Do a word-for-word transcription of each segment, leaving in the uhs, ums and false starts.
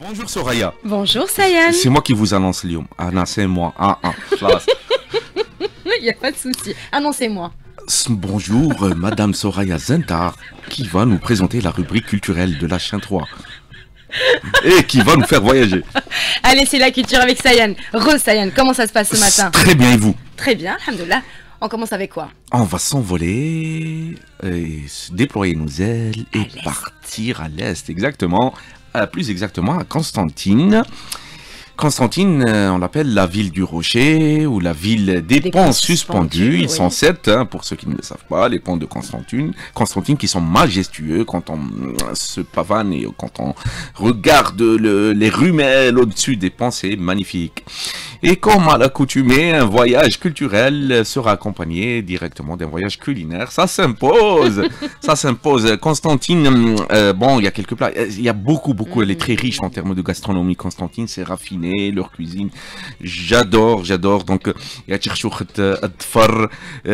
Bonjour Soraya. Bonjour Sayan. C'est moi qui vous annonce Lyon. Ah non, c'est moi. Ah, ah, il n'y a pas de souci. Annoncez-moi. Bonjour euh, Madame Soraya Zentar, qui va nous présenter la rubrique culturelle de la chaîne trois. Et qui va nous faire voyager. Allez, c'est la culture avec Sayan. Re Sayan, comment ça se passe ce matin? Très bien, et vous? Très bien, alhamdoulilah. On commence avec quoi? On va s'envoler, et déployer nos ailes et partir à l'est, exactement. Euh, plus exactement à Constantine. Constantine, euh, on l'appelle la ville du rocher ou la ville des, des ponts suspendus. suspendus. Ils oui. sont sept, hein, pour ceux qui ne le savent pas, les ponts de Constantine. Constantine qui sont majestueux quand on euh, se pavane et quand on regarde le, les rumelles au-dessus des ponts, c'est magnifique. Et comme à l'accoutumée, un voyage culturel sera accompagné directement d'un voyage culinaire. Ça s'impose, ça s'impose. Constantine, euh, bon, il y a quelques plats. Il y a beaucoup, beaucoup. Elle est très riche en termes de gastronomie. Constantine, c'est raffiné, leur cuisine. J'adore, j'adore. Donc, il y a tcherchoukhet adfar.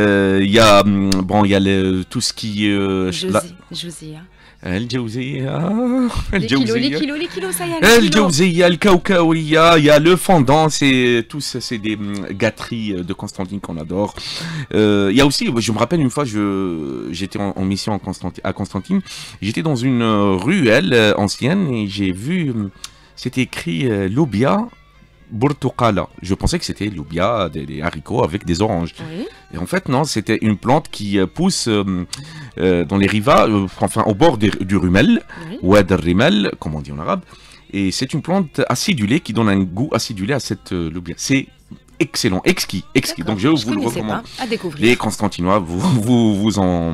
Il y a, bon, il y a le, tout ce qui... Euh, Josia. El Jawziya, les kilos, les kilos, les kilos, ça y est. El Jawziya, le Kaukaouia, il y a le fondant, c'est tous, c'est des gâteries de Constantine qu'on adore. Euh, il y a aussi, je me rappelle une fois, je j'étais en, en mission en Constantine, à Constantine, j'étais dans une ruelle ancienne et j'ai vu, c'était écrit euh, Loubia Burtukala. Je pensais que c'était loubia, des, des haricots avec des oranges. Oui. Et en fait, non, c'était une plante qui euh, pousse euh, euh, dans les rivas, euh, enfin au bord des, du rumel, oui. ou ad rimel, comme on dit en arabe. Et c'est une plante acidulée qui donne un goût acidulé à cette euh, loubia. C'est excellent, exquis, exquis. Donc je, je vous le recommande. À découvrir. Les Constantinois vous, vous, vous en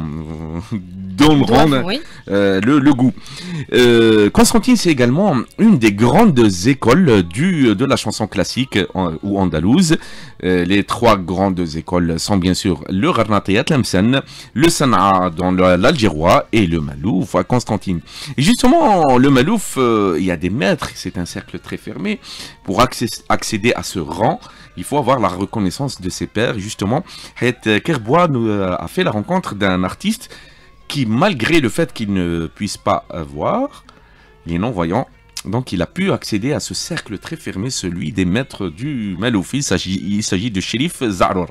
donneront Doivent, oui. euh, le, le goût. Euh, Constantine, c'est également une des grandes écoles du, de la chanson classique en, ou andalouse. Euh, les trois grandes écoles sont bien sûr le Rarnatiyat, l'Amsen, le Sanaa dans l'Algérois et le Malouf à Constantine. Et justement, le Malouf, euh, il y a des maîtres, c'est un cercle très fermé. Pour accéder à ce rang, il faut avoir la reconnaissance de ses pairs. Justement, Het Kerbois a fait la rencontre d'un artiste qui, malgré le fait qu'il ne puisse pas voir les non-voyants, donc il a pu accéder à ce cercle très fermé, celui des maîtres du Malouf. Il s'agit, il s'agit de Cherif Zarour.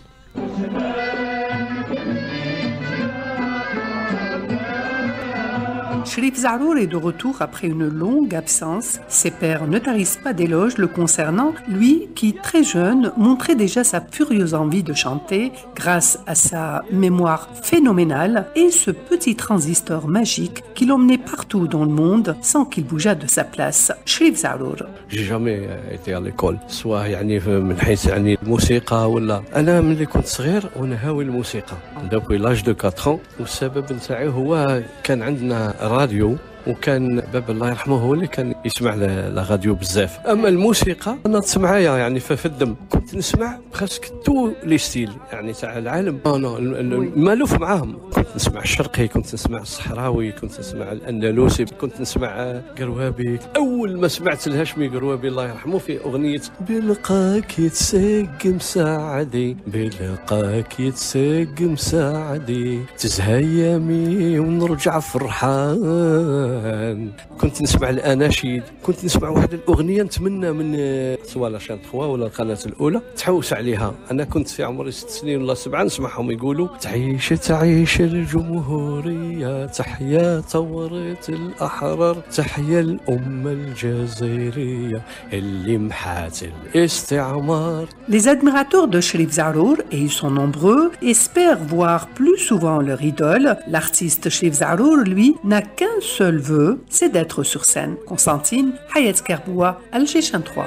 Cherif Zarour est de retour après une longue absence. Ses pairs ne tarissent pas d'éloges le concernant, lui qui, très jeune, montrait déjà sa furieuse envie de chanter grâce à sa mémoire phénoménale et ce petit transistor magique qui l'emmenait partout dans le monde sans qu'il bougeât de sa place. Cherif Zarour. J'ai jamais été à l'école, soit يعني من حيث يعني الموسيقى ولا أنا ملي كنت صغير وأنا هاوي الموسيقى depuis l'âge de quatre ans والسبب نتاعي هو كان عندنا راديو وكان بابا الله يرحمه هو اللي كان يسمع لا راديو بزاف. اما الموسيقى انا تسمعايا يعني في الدم، كنت نسمع برسك تو لي ستيل يعني تاع العالم. انا المالوف معاهم، كنت نسمع الشرقي، كنت نسمع الصحراوي، كنت نسمع الاندلسي، كنت نسمع قروابي. اول ما سمعت الهاشمي قروابي الله يرحمه في اغنيه بلقاك يتسق مساعدي، بلقاك يتسق مساعدي، تزهيمي ونرجع فرحان. كنت نسمع الاناشيد، كنت نسمع واحد الاغنيه نتمنى من سواء لا شان ثلاثة ولا القناه الاولى تحوس عليها. انا كنت في عمري ست سنين ولا سبعه نسمعهم يقولوا تعيش تعيش الجمهوريه، تحيا ثوره الاحرار، تحيا الامه الجزائريه اللي محات الاستعمار. Les admirateurs de Cherif Zarour, et ils sont nombreux, espèrent voir plus souvent leur idole. L'artiste Cherif Zarour, lui, n'a qu'un seul vœu, c'est d'être sur scène. Constantine, Het Kerbois, Alger Chaîne trois.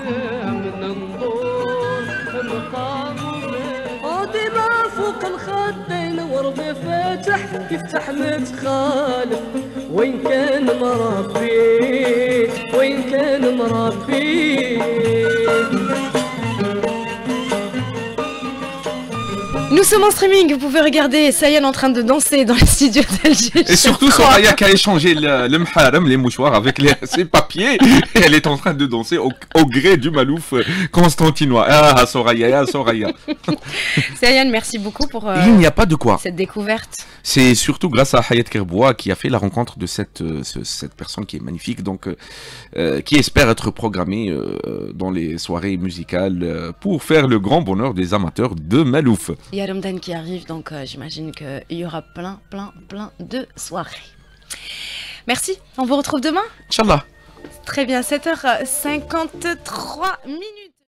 يفتح متخالف وين كان مربي وين كان مربي. Nous sommes en streaming, vous pouvez regarder Sayan en train de danser dans les studios d'Alger. Et surtout Soraya qui a échangé le, le mharam, les mouchoirs avec les, ses papiers. Et elle est en train de danser au, au gré du malouf constantinois. Ah, Soraya, ah, Soraya. Sayan, merci beaucoup pour euh, Il n'y a pas de quoi. cette découverte. C'est surtout grâce à Hayat Kerboua qui a fait la rencontre de cette, euh, ce, cette personne qui est magnifique, donc euh, qui espère être programmée euh, dans les soirées musicales euh, pour faire le grand bonheur des amateurs de malouf. Il y a Ramadan qui arrive, donc euh, j'imagine qu'il y aura plein, plein, plein de soirées. Merci, on vous retrouve demain. Inch'Allah. Très bien, sept heures cinquante-trois minutes.